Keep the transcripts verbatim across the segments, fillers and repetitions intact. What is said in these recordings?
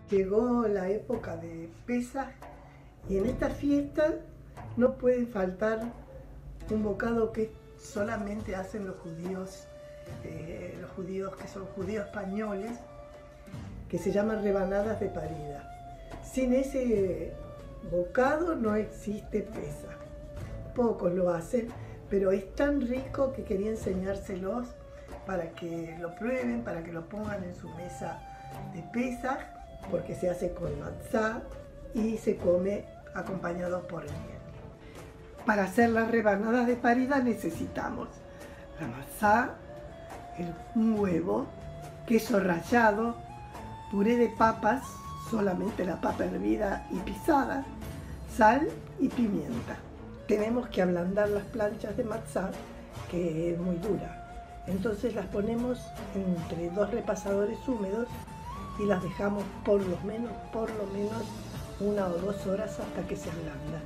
Llegó la época de Pesaj y en esta fiesta no puede faltar un bocado que solamente hacen los judíos, eh, los judíos que son judíos españoles, que se llaman rebanadas de parida. Sin ese bocado no existe Pesaj. Pocos lo hacen, pero es tan rico que quería enseñárselos para que lo prueben, para que lo pongan en su mesa de Pesaj, porque se hace con matzá y se come acompañado por miel. Para hacer las rebanadas de parida necesitamos la matzá, el, un huevo, queso rallado, puré de papas, solamente la papa hervida y pisada, sal y pimienta. Tenemos que ablandar las planchas de matzá, que es muy dura. Entonces las ponemos entre dos repasadores húmedos y las dejamos por lo menos, por lo menos una o dos horas hasta que se ablandan.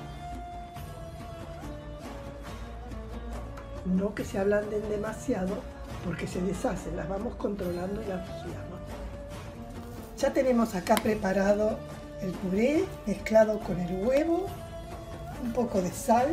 No que se ablanden demasiado porque se deshacen, las vamos controlando y las vigilamos. Ya tenemos acá preparado el puré mezclado con el huevo, un poco de sal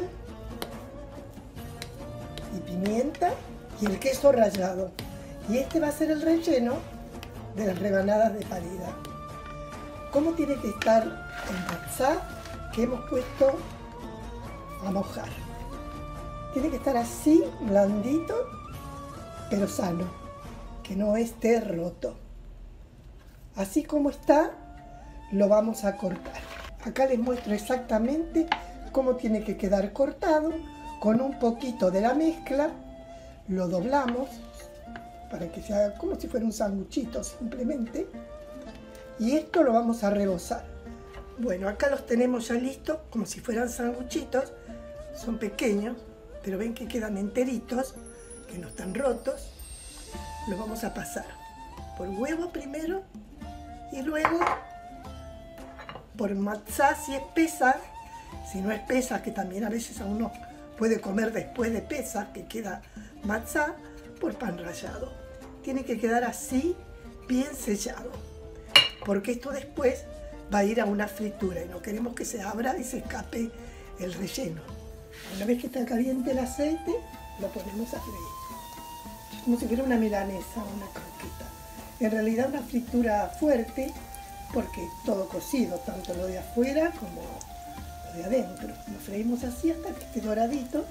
y pimienta y el queso rallado. Y este va a ser el relleno de las rebanadas de parida. ¿Cómo tiene que estar el matzá que hemos puesto a mojar? Tiene que estar así, blandito, pero sano, que no esté roto. Así como está, lo vamos a cortar. Acá les muestro exactamente cómo tiene que quedar cortado. Con un poquito de la mezcla, lo doblamos para que se haga como si fuera un sanguchito simplemente. Y esto lo vamos a rebozar. Bueno, acá los tenemos ya listos, como si fueran sanguchitos. Son pequeños, pero ven que quedan enteritos, que no están rotos. Los vamos a pasar por huevo primero y luego por matzá si es Pesaj. Si no es Pesaj, que también a veces a uno puede comer después de Pesaj, que queda matzá, por pan rallado. Tiene que quedar así, bien sellado, porque esto después va a ir a una fritura y no queremos que se abra y se escape el relleno. Una vez que está caliente el aceite, lo ponemos a freír, como si fuera una milanesa o una croqueta. En realidad una fritura fuerte, porque todo cocido, tanto lo de afuera como lo de adentro. Lo freímos así hasta que esté doradito.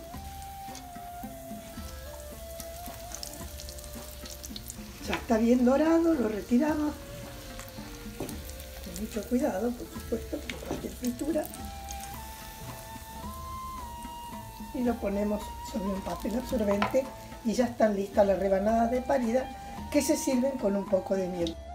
Ya está bien dorado, lo retiramos. Con mucho cuidado, por supuesto, con cualquier fritura. Y lo ponemos sobre un papel absorbente y ya están listas las rebanadas de parida que se sirven con un poco de miel.